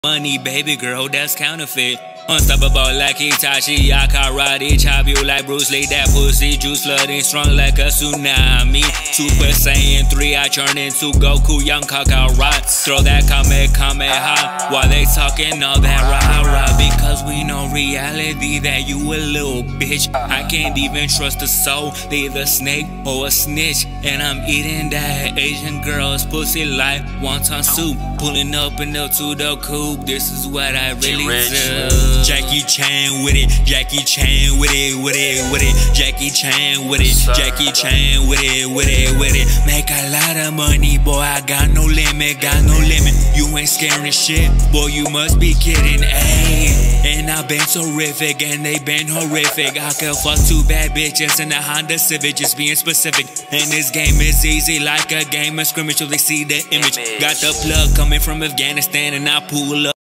Money, baby girl, that's counterfeit. Unstoppable like Itachi, I karate chop you like Bruce Lee. That pussy juice flooding strong like a tsunami. Super Saiyan 3, I turn into Goku, young Kakarot. Throw that Kamehameha while they talking all that rah-rah. Because we know reality that you a little bitch. I can't even trust a soul, they either snake or a snitch. And I'm eating that Asian girl's pussy like wonton soup. Pulling up to the coupe, this is what I really do. Jackie Chan with it, Jackie Chan with it, with it. Jackie Chan with it, Jackie Chan with it. Make a lot of money, boy, I got no limit, got no limit. You ain't scaring shit, boy, you must be kidding, ayy. And I been terrific, and they been horrific. I could fuck 2 bad bitches in a Honda Civic, just being specific. And this game is easy like a game of scrimmage, so they see the image. Got the plug coming from Afghanistan, and I pull up.